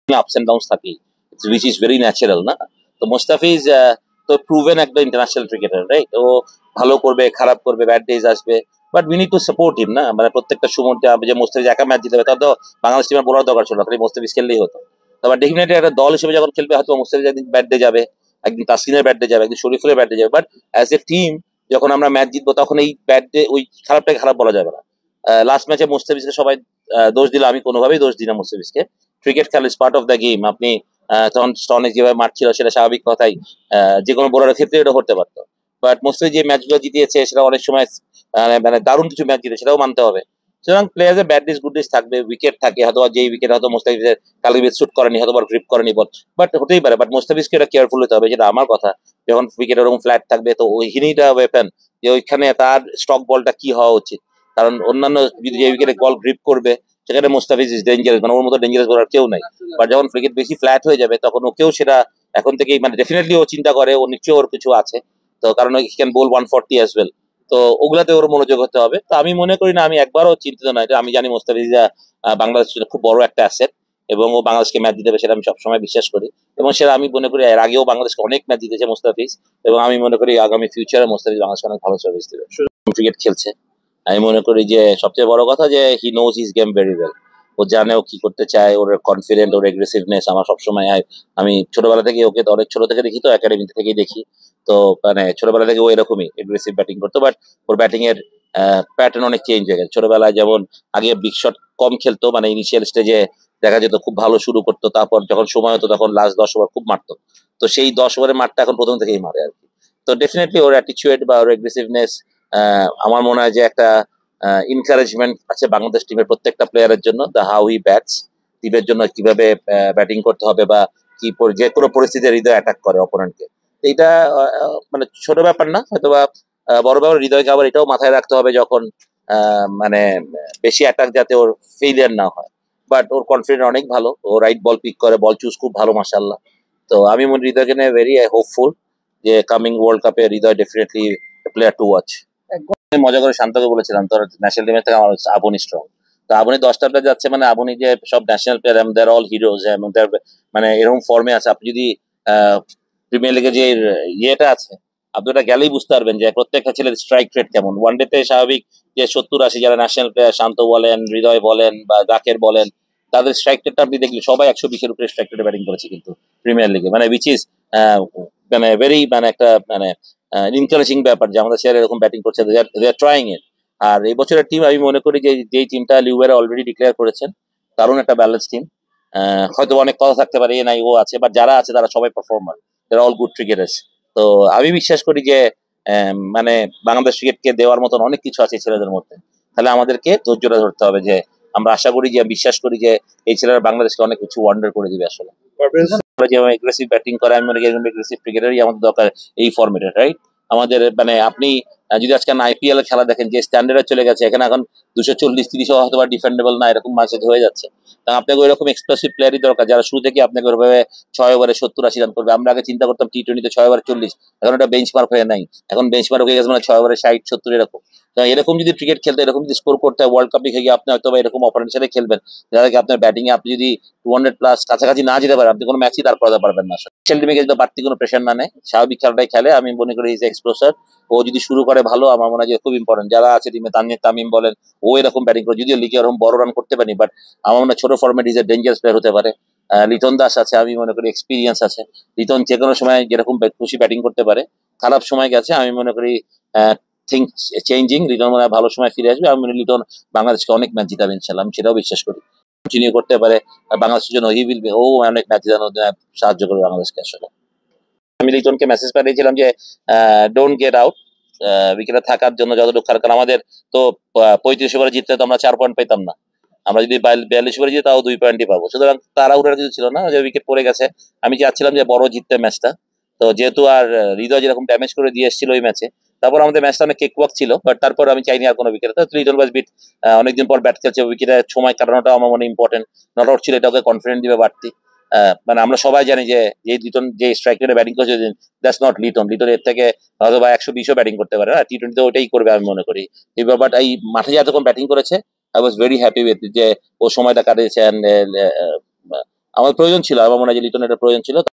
আপস and downs থাকেই, which is very natural না। তো মোস্তাফিজ তো প্রুভেন একটা ইন্টারন্যাশনাল ক্রিকেটার, রাইট? ও ভালো করবে, খারাপ করবে, ব্যাড ডেজ আসবে, but we need to support him না। মানে প্রত্যেকটা সময় যে মোস্তাফিজ একা ম্যাচ জিতে হবে তার তো বাংলাদেশ টিমের বোলার দরকার ছিল না, খালি মোস্তাফিজ খেললেই হতো। তবে ডেফিনেটলি একটা দল হিসেবে যখন খেলবে হয়তো মোস্তাফিজ একদিন ব্যাট ডে যাবে, একদিন তাসকিনের ব্যাট ডে যাবে, একদিন শরীফুলের ব্যাট ডে যাবে, বাট অ্যাজ এ টিম যখন আমরা ম্যাচ জিতবো তখন এই ব্যাট ডে ওই খারাপটাকে খারাপ বলা যাবে না। লাস্ট ম্যাচে মোস্তাফিজকে সবাই দোষ দিল, আমি কোনোভাবেই দোষ দিই না মোস্তাফিজকে। ক্রিকেট খেলা is part of the game. আপনি তখন স্টনে যেভাবে মারছিল সেটা স্বাভাবিক কথাই, যে কোনো বোলারের ক্ষেত্রে এটা করতে পারতো। বাট মোস্তাফিজ যে ম্যাচগুলো জিতিয়েছে সেটা অনেক সময় মানে দারুণ কিছু ম্যাচ জিতে, সেটাও মানতে হবে। সুতরাং প্লেয়ার্সের ব্যাড ডিস গুড ডিস থাকবে, উইকেট থাকে, হয়তো যেই উইকেট হয়তো মোস্তাফিজের কালকে শুট করেনি, হয়তো গ্রিপ করেনি বল, বাট হতেই পারে। বাট মোস্তাফিজকে এটা কেয়ারফুল হতে হবে, যেটা আমার কথা। যখন উইকেট ওরকম ফ্ল্যাট থাকবে তো ওইখানেইটা ওয়েপেন, যে ওইখানে তার স্টক বলটা কি হওয়া উচিত। কারণ অন্যান্য যদি যে উইকেটে বল গ্রিপ করবে সেখানে মোস্তাফিজ ইজ ডেঞ্জারাস, মানে ওর মতো ডেঞ্জারাস বোলার কেউ নাই। বাট যখন উইকেট বেশি ফ্ল্যাট হয়ে যাবে তখন ওকেও সেটা এখন থেকেই মানে ডেফিনেটলি ও চিন্তা করে ও নিশ্চয়ই ওর কিছু আছে। তো কারণ ক্যান বোল 140 অ্যাজ ওয়েল, তো ওগুলাতে ওর মনোযোগ হতে হবে। তো আমি মনে করি না, আমি একবারও চিন্তিত নয়, আমি জানি মোস্তাফিজ বাংলাদেশের খুব বড় একটা অ্যাসেট এবং ও বাংলাদেশকে ম্যাচ দিতে হবে, সেটা আমি সবসময় বিশ্বাস করি। এবং সেটা আমি মনে করি এর আগেও বাংলাদেশকে অনেক ম্যাচ জিতেছে মোস্তাফিজ, এবং আমি মনে করি আগামী ফিউচারে মোস্তাফিজ বাংলাদেশকে অনেক ভালো সার্ভিস দেবে। ক্রিকেট খেলছে, আমি মনে করি যে সবচেয়ে বড় কথা যে he knows his game very well. ও জানে ও কি করতে চায়, ওর কনফিডেন্ট, ওর এগ্রেসিভনেস আমার সবসময় আমি ছোটবেলা থেকে ওকে তো অনেক ছোট থেকে দেখি, তো একাডেমি থেকেই দেখি। তো মানে ছোটবেলা থেকে ও এরকমই এগ্রেসিভ ব্যাটিং করতো, বাট ওর ব্যাটিং এর প্যাটার্ন অনেক চেঞ্জ হয়ে গেছে। ছোটবেলায় যেমন আগে বিগ শট কম খেলতো, মানে ইনিশিয়াল স্টেজে দেখা যেত খুব ভালো শুরু করতো, তারপর যখন সময় হতো তখন লাস্ট 10 ওভার খুব মারতো। তো সেই 10 ওভারের মারটা এখন প্রথম থেকেই মারে আর কি। তো ডেফিনেটলি ওর অ্যাটিচিউড বা ওর এগ্রেসিভনেস আমার মনে হয় যে একটা এনকারেজমেন্ট আছে বাংলাদেশ টিমের প্রত্যেকটা প্লেয়ারের জন্য, দ্য হাউ হি ব্যাটস, টিমের জন্য কিভাবে ব্যাটিং করতে হবে বা কি যে কোনো পরিস্থিতিতে হৃদয় অ্যাটাক করে অপোনেন্টকে। এইটা মানে ছোট ব্যাপার না হয়তো বা বড় ব্যাপার। হৃদয়কে আবার এটাও মাথায় রাখতে হবে যখন মানে বেশি অ্যাটাক যাতে ওর ফেলিয়ার না হয়। বাট ওর কনফিডেন্ট অনেক ভালো, ও রাইট বল পিক করে, বল চুজ খুব ভালো মাশাআল্লাহ। তো আমি মনে হৃদয়কে নিয়ে ভেরি হোপফুল যে কামিং ওয়ার্ল্ড কাপে Hridoy definitely player to watch. মজা করে শান্তকে বলেছিলাম তোর ন্যাশনাল টিমের থেকে আমার আবনি স্ট্রং। তো আবনি 10টা প্লেয়ার যাচ্ছে, মানে আবনি যে সব ন্যাশনাল প্লেয়ার এবং দেয়ার অল হিরোজ, এবং মানে এরকম ফর্মে আছে। আপনি যদি প্রিমিয়ার লিগে যে ইয়েটা আছে আপনি ওটা গেলেই বুঝতে পারবেন যে প্রত্যেকটা ছেলের স্ট্রাইক রেট কেমন। ওয়ানডেতে স্বাভাবিক যে 70-80 যারা ন্যাশনাল প্লেয়ার, শান্ত বলেন, হৃদয় বলেন বা জাকের বলেন, তাদের স্ট্রাইক রেটটা আপনি দেখলে সবাই 120-এর উপরে স্ট্রাইক রেটে ব্যাটিং করেছে কিন্তু প্রিমিয়ার লিগে, মানে উইচ ইজ মানে ভেরি মানে একটা মানে ইনকারেজিং ব্যাপার যে আমাদের ছেলেরা এরকম ব্যাটিং করছে, দে আর ট্রাইং ইট। আর এই বছরের টিম আমি মনে করি যে যেই টিমটা লিউয়েরা অলরেডি ডিক্লেয়ার করেছেন, দারুণ একটা ব্যালেন্স টিম। হয়তো অনেক কথা থাকতে পারে এ নাই ও আছে, বাট যারা আছে তারা সবাই পারফর্মার, তারা অল গুড ক্রিকেটার্স। তো আমি বিশ্বাস করি যে মানে বাংলাদেশ ক্রিকেটকে দেওয়ার মতন অনেক কিছু আছে ছেলেদের মধ্যে। তাহলে আমাদেরকে ধৈর্যটা ধরতে হবে, যে আমরা আশা করি যে বিশ্বাস করি যে এই ছেলেরা বাংলাদেশকে অনেক কিছু ওয়ান্ডার করে দিবে আসলে। যেমন এগ্রেসিভ ব্যাটিং করে, আমি মনে করি এগ্রেসিভ ক্রিকেটারই আমাদের দরকার এই ফর্মেটে, রাইট? আমাদের মানে আপনি যদি আজকে আইপিএল এর খেলা দেখেন যে স্ট্যান্ডার্ডে চলে গেছে, এখানে এখন 240-30 হয়তো বা ডিফেন্ডেবল না, এরকম ম্যাচেজ হয়ে যাচ্ছে। তা আপনাকে ওইরকম এক্সপ্রেসিভ প্লেয়ারই দরকার যারা শুরু থেকে আপনাকে ওইভাবে 6 ওভারে 70-80 রান করবে। আমরা আগে চিন্তা করতাম টি-20-তে 6 ওভারে 40, এখন এটা বেঞ্চমার্ক হয়ে নাই, এখন বেঞ্চমার্ক হয়ে গেছে মানে 6 ওভারে 60-70 এরকম। এরকম যদি ক্রিকেট খেলতে, এরকম যদি স্কোর করতে হয়, ওয়ার্ল্ড কাপে গিয়ে আপনি হয়তো এরকম অপারেন্টের সাথে খেলবেন যাদেরকে আপনার ব্যাটিং এ আপনি যদি 200+ কাছাকাছি না যেতে পারেন, আপনি কোনো ম্যাচই তার করাতে পারবেন না। ন্যাশনাল টিমে যদি বাড়তি কোনো প্রেশার না নেয়, স্বাভাবিক খেলাটাই খেলে, আমি মনে করি ইজ এক্সপ্লোসার। ও যদি শুরু করে ভালো, আমার মনে হয় যে খুব ইম্পর্টেন্ট। যারা আছে টিমে, তানজিদ তামিম বলেন, ও এরকম ব্যাটিং করে, যদিও লিগে এরকম বড় রান করতে পারেনি, বাট আমার মনে হয় ছোট format is a dangerous player হতে পারে। লিটন দাস আছে, আমি মনে করি এক্সপিরিয়েন্স আছে। লিটন যে কোনো সময় যেরকম খুশি ব্যাটিং করতে পারে। খারাপ সময় গেছে, আমি মনে করি থিঙ্ক চেঞ্জিং, লিটন মনে হয় ভালো সময় ফিরে আসবে। আমি মনে করি লিটন বাংলাদেশকে অনেক ম্যাচ জিতাবে ইনশাল্লাহ, আমি সেটাও বিশ্বাস করি। কন্টিনিউ করতে পারে বাংলাদেশের জন্য, হি উইল বি, ও অনেক ম্যাচ জিতানোর সাহায্য করবে বাংলাদেশকে আসলে। আমি লিটনকে মেসেজ পাঠিয়েছিলাম যে ডোন্ট গেট আউট, উইকেটে থাকার জন্য যতটুকু, কারণ আমাদের তো 35 ওভারে জিতলে তো আমরা 4 পয়েন্ট পেতাম না। আমরা যদি 42 ওভারে জিতি তাও 2 পয়েন্টই পাবো। সুতরাং তাড়াহুড়ার কিছু ছিল না, যে উইকেট পড়ে গেছে। আমি চাচ্ছিলাম যে বড় জিততে ম্যাচটা। তো যেহেতু আর হৃদয় যেরকম ড্যামেজ করে দিয়ে এসেছিল ওই ম্যাচে, তারপর আমাদের ম্যাচটা অনেক কেক ওয়াক ছিল, বাট তারপর আমি চাইনি আর কোনো উইকেট। লিটন বাস বিট অনেকদিন পর ব্যাট খেলছে, উইকেটে সময় কাটানোটাও আমার মনে ইম্পর্টেন্ট। নট আউট ছিল, এটা ওকে কনফিডেন্স দিবে বাড়তি। মানে আমরা সবাই জানি যে লিটন যে স্ট্রাইক রেটে ব্যাটিং করছে, দ্যাটস নট লিটন। লিটন এর থেকে হয়তো বা 120ও ব্যাটিং করতে পারে, না টি-20তে ওটাই করবে আমি মনে করি। বাট এই মাঠে যে এতক্ষণ ব্যাটিং করেছে, I was very happy with যে ও সময়টা কাটিয়েছে। আমার প্রয়োজন ছিল, আমার মনে হয় যে লিটন এটা প্রয়োজন ছিল।